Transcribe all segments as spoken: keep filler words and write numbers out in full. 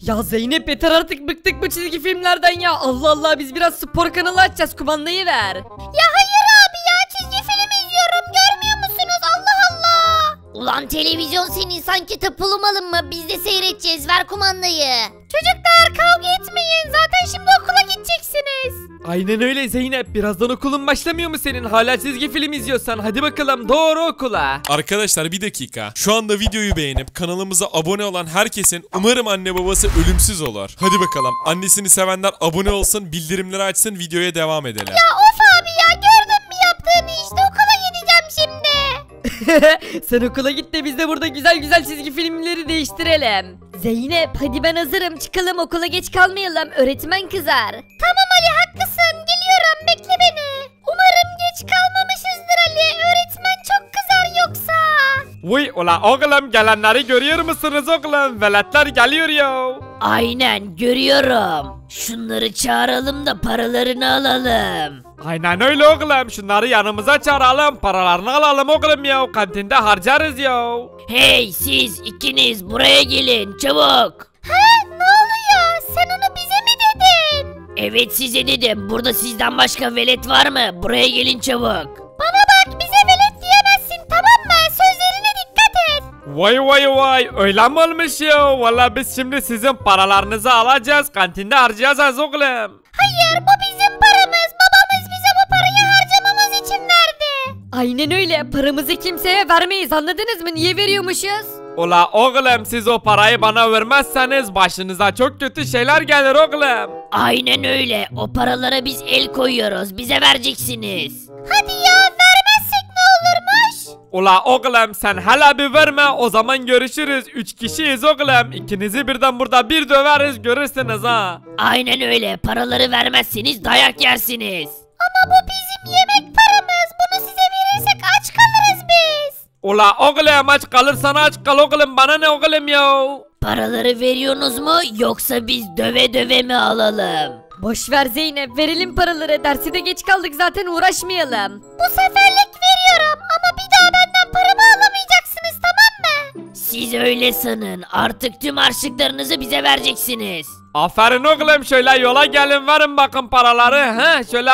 Ya Zeynep yeter artık, bıktık bu çizgi filmlerden ya. Allah Allah, biz biraz spor kanalı açacağız, kumandayı ver. Ya hayır abi ya, çizgi film izliyorum, görmüyor musunuz? Allah Allah. Ulan televizyon senin sanki tapulu malın mı? Biz de seyredeceğiz, ver kumandayı. Çocuklar kavga etmeyin, zaten şimdi okula gideceksiniz. Aynen öyle Zeynep. Birazdan okulun başlamıyor mu senin? Hala çizgi film izliyorsan hadi bakalım doğru okula. Arkadaşlar bir dakika. Şu anda videoyu beğenip kanalımıza abone olan herkesin umarım anne babası ölümsüz olur. Hadi bakalım. Annesini sevenler abone olsun, bildirimleri açsın, videoya devam edelim. Ya of abi ya, gördün mü yaptığını, işte okula gideceğim şimdi. Sen okula git de biz de burada güzel güzel çizgi filmleri değiştirelim. Zeynep hadi, ben hazırım, çıkalım, okula geç kalmayalım, öğretmen kızar. Tamam Ali, haklısın, geliyorum, bekle beni. Umarım geç kalmamışızdır Ali, öğretmen çok kızar yoksa. Vay ula oğlum, gelenleri görüyor musunuz oğlum? Veletler geliyor ya. Aynen görüyorum. Şunları çağıralım da paralarını alalım. Aynen öyle oğlum. Şunları yanımıza çağıralım. Paralarını alalım oğlum ya. Kantinde harcarız ya. Hey siz ikiniz buraya gelin çabuk. Ha ne oluyor? Sen onu bize mi dedin? Evet size dedim. Burada sizden başka velet var mı? Buraya gelin çabuk. Bana bak, bize velet diyemezsin, tamam mı? Sözlerine dikkat et. Vay vay vay. Öyle mi olmuş ya? Valla biz şimdi sizin paralarınızı alacağız. Kantinde harcayacağız oğlum. Hayır, bu bizim paramız. Babamız bize bu parayı harcamamız için verdi. Aynen öyle, paramızı kimseye vermeyiz, anladınız mı? Niye veriyormuşuz? Ula oğlum, siz o parayı bana vermezseniz başınıza çok kötü şeyler gelir oğlum. Aynen öyle. O paralara biz el koyuyoruz. Bize vereceksiniz. Hadi ya, vermezsek ne olurmuş? Ula oğlum, sen hala bir verme, o zaman görüşürüz. Üç kişiyiz oğlum. İkinizi birden burada bir döveriz, görürsünüz ha. Aynen öyle. Paraları vermezseniz dayak yersiniz. Ama bu bizim yemek paramız. Bunu size verirsek aç kalırız biz. Ula oğlum, aç kalırsan aç kal oğlum, bana ne oğlum ya. Paraları veriyorsunuz mu yoksa biz döve döve mi alalım? Boş ver Zeynep, verelim paraları, dersi de geç kaldık zaten, uğraşmayalım. Bu seferlik veriyorum ama bir daha benden paramı alamayacaksınız, tamam mı? Siz öyle sanın, artık tüm harçlıklarınızı bize vereceksiniz. Aferin oğlum, şöyle yola gelin, verin bakın paraları. He şöyle,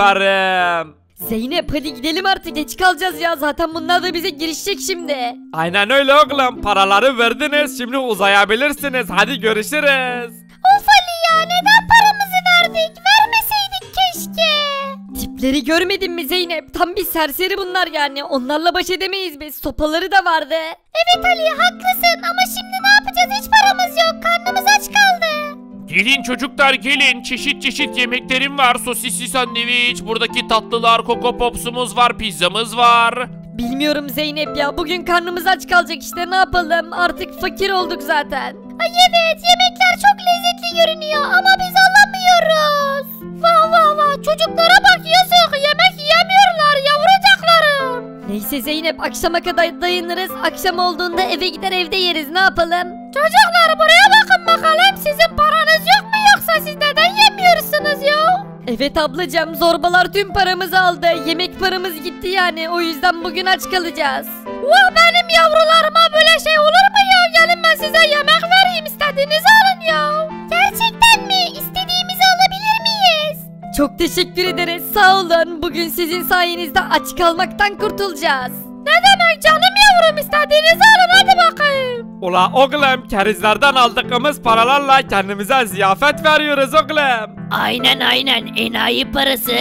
aferin. Zeynep hadi gidelim artık, geç kalacağız ya, zaten bunlar da bize girişecek şimdi. Aynen öyle oğlum, paraları verdiniz, şimdi uzayabilirsiniz, hadi görüşürüz. Of Ali ya, neden paramızı verdik? Vermeseydik keşke. Tipleri görmedin mi Zeynep? Tam bir serseri bunlar yani, onlarla baş edemeyiz biz, sopaları da vardı. Evet Ali, haklısın ama şimdi ne yapacağız? Hiç paramız yok, karnımız aç kaldı. Gelin çocuklar gelin, çeşit çeşit yemeklerim var, sosisli sandviç, buradaki tatlılar, Coco Pops'umuz var, pizzamız var. Bilmiyorum Zeynep ya, bugün karnımız aç kalacak işte, ne yapalım, artık fakir olduk zaten. Ay evet, yemekler çok lezzetli görünüyor ama biz alamıyoruz. Vah vah vah, çocuklara bak, yazık, yemek yiyemiyorlar yavrucaklarım. Neyse Zeynep, akşama kadar dayanırız, akşam olduğunda eve gider evde yeriz, ne yapalım? Çocuklar buraya bakın bakalım, sizin paranız yok mu yoksa siz neden yemiyorsunuz ya? Evet ablacığım, zorbalar tüm paramızı aldı, yemek paramız gitti yani, o yüzden bugün aç kalacağız. Vah benim yavrularıma, böyle şey olur mu ya? Gelin ben size yemek vereyim, istediğinizi alın ya. Gerçekten mi? İstediğimizi alabilir miyiz? Çok teşekkür ederiz, sağ olun, bugün sizin sayenizde aç kalmaktan kurtulacağız. Ne demek canım yavrum, istediğinizi alın hadi bakayım. Ula oğlum, kerizlerden aldığımız paralarla kendimize ziyafet veriyoruz oğlum. Aynen aynen, enayi parası.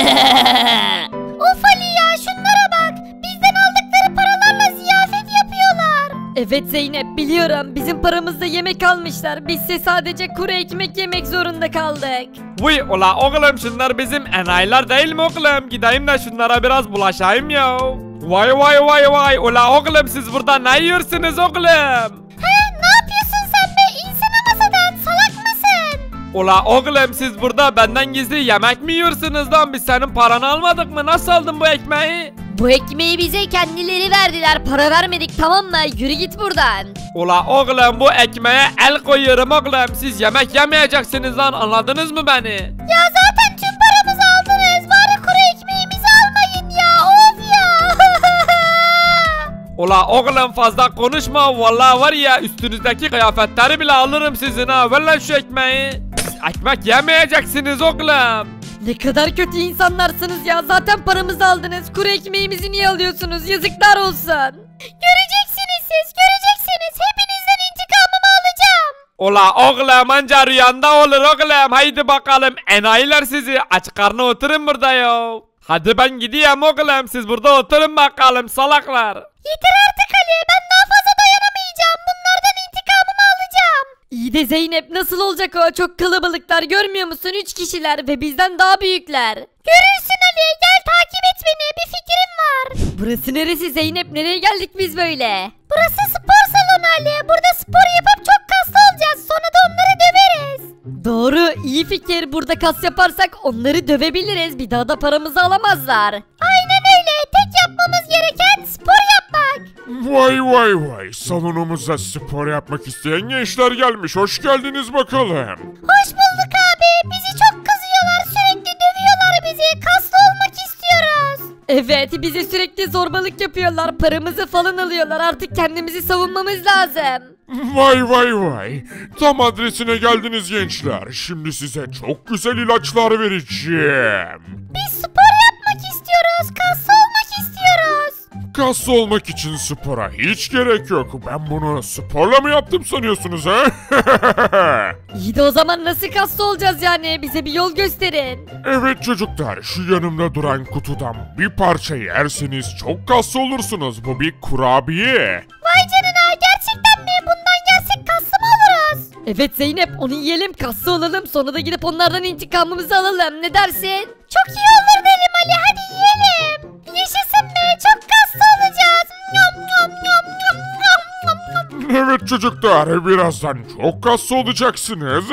Of Ali ya, şunlara bak, bizden aldıkları paralarla ziyafet yapıyorlar. Evet Zeynep, biliyorum, bizim paramızda yemek almışlar, bizse sadece kuru ekmek yemek zorunda kaldık. Vay ula oğlum, şunlar bizim enayiler değil mi oğlum? Gideyim de şunlara biraz bulaşayım ya. Vay vay vay vay, ula oğlum siz burada ne yiyorsunuz oğlum? He, ne yapıyorsun sen be? İnsene masadan, salak mısın? Ula oğlum, siz burada benden gizli yemek mi yiyorsunuz lan? Biz senin paranı almadık mı? Nasıl aldın bu ekmeği? Bu ekmeği bize kendileri verdiler, para vermedik, tamam mı? Yürü git buradan. Ula oğlum, bu ekmeğe el koyuyorum oğlum. Siz yemek yemeyeceksiniz lan, anladınız mı beni? Ya zaten tüm paramızı aldınız, bari kuru ekmeğimizi almayın ya, of ya. Ula oğlum fazla konuşma vallahi var ya üstünüzdeki kıyafetleri bile alırım sizin ha. Ver lan şu ekmeği. Siz ekmek yemeyeceksiniz oğlum. Ne kadar kötü insanlarsınız ya. Zaten paramızı aldınız. Kuru ekmeğimizi niye alıyorsunuz? Yazıklar olsun. Göreceksiniz siz. Göreceksiniz. Hepinizden intikamımı alacağım. Ula oğlum anca rüyanda olur oğlum. Haydi bakalım enayiler sizi. Aç karnı oturun burada ya. Hadi ben gideyim oğlum. Siz burada oturun bakalım salaklar. Yeter artık Ali. Ben daha fazla dayanamayacağım. Bunlardan intikamımı alacağım. İyi de Zeynep nasıl olacak o? Çok kalabalıklar görmüyor musun? Üç kişiler ve bizden daha büyükler. Görürsün Ali. Gel takip et beni. Bir fikrim var. Burası neresi Zeynep? Nereye geldik biz böyle? Burası spor salonu Ali. Burada spor yapıp çok kaslı olacağız. Sonra da onları döveriz. Doğru. İyi fikir. Burada kas yaparsak onları dövebiliriz. Bir daha da paramızı alamazlar. Aynen öyle. Tek yapmamız gereken spor yapmak. Vay vay vay, salonumuza spor yapmak isteyen gençler gelmiş. Hoş geldiniz bakalım. Hoş bulduk abi. Bizi çok kızıyorlar. Sürekli dövüyorlar bizi. Kaslı olmak istiyoruz. Evet, bize sürekli zorbalık yapıyorlar. Paramızı falan alıyorlar. Artık kendimizi savunmamız lazım. Vay vay vay, tam adresine geldiniz gençler. Şimdi size çok güzel ilaçlar vereceğim. Biz spor yapmak istiyoruz. Kaslı olmak istiyoruz. Kaslı olmak için spora hiç gerek yok. Ben bunu sporla mı yaptım sanıyorsunuz ha? İyi de o zaman nasıl kaslı olacağız yani? Bize bir yol gösterin. Evet çocuklar, şu yanımda duran kutudan bir parça yerseniz çok kaslı olursunuz. Bu bir kurabiye. Vay canına, gerçekten mi? Bundan yersek kaslı mı oluruz? Evet Zeynep, onu yiyelim, kaslı olalım. Sonra da gidip onlardan intikamımızı alalım. Ne dersin? Çok iyi olur derim Ali, hadi yiyelim. Yaşasın be, çok kaslı olacağız. Nyam nyam nyam nyam nyam nyam. Evet çocuklar, birazdan çok kaslı olacaksınız.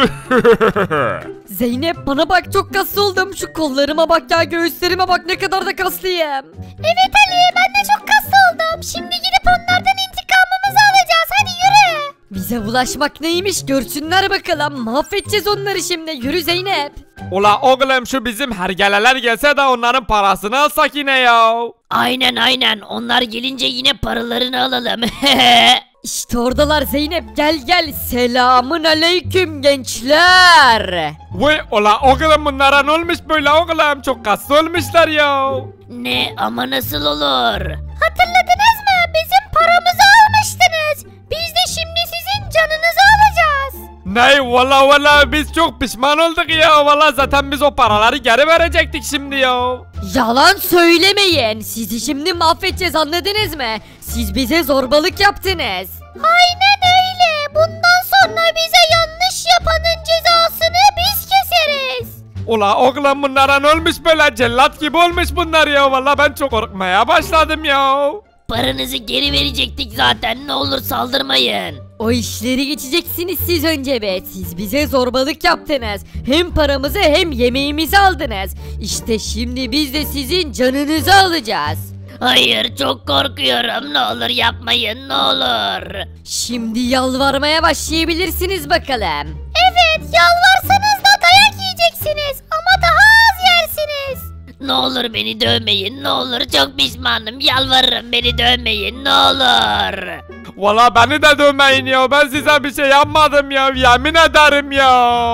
Zeynep bana bak, çok kaslı oldum. Şu kollarıma bak ya, göğüslerime bak, ne kadar da kaslıyım. Evet Ali, ben de çok kaslı oldum. Şimdi gidip onlardan intikamımızı alacağız, hadi yürü. Bize bulaşmak neymiş görsünler bakalım. Mahvedeceğiz onları şimdi, yürü Zeynep. Ula oğlum şu bizim hergeleler gelse de onların parasını alsak yine ya. Aynen aynen, onlar gelince yine paralarını alalım. İşte oradalar Zeynep, gel gel. Selamın aleyküm gençler. Vay ula oğlum bunlara ne olmuş böyle oğlum, çok kaslı olmuşlar ya. Ne ama nasıl olur? Hatırladınız mı? Bizim paramızı almıştınız. Biz de şimdi sizin canınızı alacağız. Ne valla valla biz çok pişman olduk ya, valla zaten biz o paraları geri verecektik şimdi ya. Yalan söylemeyin. Sizi şimdi mahvedeceğiz, anladınız mı? Siz bize zorbalık yaptınız. Aynen öyle. Bundan sonra bize yanlış yapanın cezasını biz keseriz. Ula oğlum bunlara ne olmuş böyle, cellat gibi olmuş bunlar ya, valla ben çok korkmaya başladım ya. Paranızı geri verecektik zaten, ne olur saldırmayın. O işleri geçeceksiniz siz önce be. Siz bize zorbalık yaptınız. Hem paramızı hem yemeğimizi aldınız. İşte şimdi biz de sizin canınızı alacağız. Hayır, çok korkuyorum, ne olur yapmayın, ne olur. Şimdi yalvarmaya başlayabilirsiniz bakalım. Evet, yalvarsanız da dayak yiyeceksiniz ama daha az yersiniz. Ne olur beni dövmeyin, ne olur, çok pişmanım, yalvarırım, beni dövmeyin, ne olur. Valla beni de dövmeyin ya, ben size bir şey yapmadım ya, yemin ederim ya.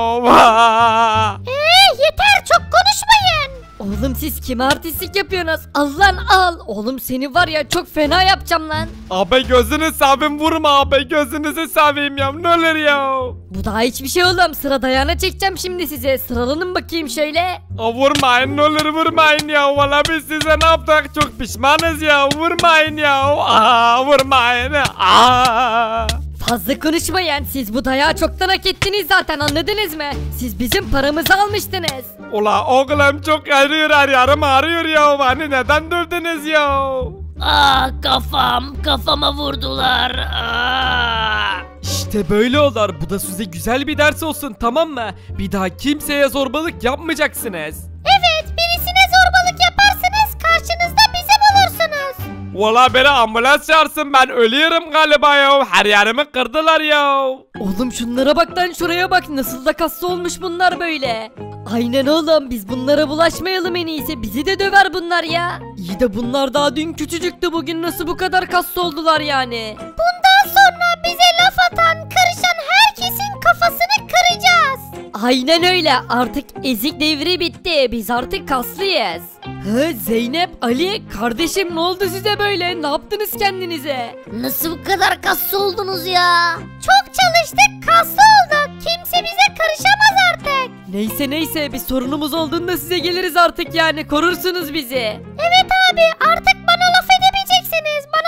Eee yeter, çok konuşmayın. Oğlum siz kime artistlik yapıyorsunuz? Al lan al. Oğlum seni var ya çok fena yapacağım lan. Abi gözünü seveyim vurma abi, gözünüzü seveyim ya, ne olur ya. Bu daha hiçbir şey oğlum, sıra dayağına çekeceğim şimdi size. Sıralanın bakayım şöyle. Aa, vurmayın ne olur vurmayın ya, valla biz size ne yaptık, çok pişmanız ya, vurmayın ya. Aa, vurmayın. Aa. Fazla konuşmayın, siz bu dayağı çoktan hak ettiniz zaten, anladınız mı? Siz bizim paramızı almıştınız. Ula oğlum çok ağrıyor, her yarım ağrıyor ya, beni neden dövdünüz ya? Ah, kafam, kafama vurdular. Ah. İşte böyle olur, bu da size güzel bir ders olsun, tamam mı? Bir daha kimseye zorbalık yapmayacaksınız. Evet, birisine zorbalık yaparsınız, karşınızda bizim olursunuz. Valla beni ambulans çağırsın, ben ölüyorum galiba ya. Her yerimi kırdılar ya. Oğlum şunlara bak lan, şuraya bak, nasıl da kaslı olmuş bunlar böyle. Aynen oğlum, biz bunlara bulaşmayalım en iyisi, bizi de döver bunlar ya. İyi de bunlar daha dün küçücüktü, bugün nasıl bu kadar kaslı oldular yani. Bundan sonra bize laf atan, karışan herkesin kafasını kıracağız. Aynen öyle, artık ezik devri bitti, biz artık kaslıyız. Hı, Zeynep, Ali, kardeşim ne oldu size böyle, ne yaptınız kendinize? Nasıl bu kadar kaslı oldunuz ya? Çok çalıştık, kaslı olduk, kimse bize karışamaz artık. Neyse neyse, bir sorunumuz olduğunda size geliriz artık yani, korursunuz bizi. Evet abi, artık bana laf edemeyeceksiniz, bana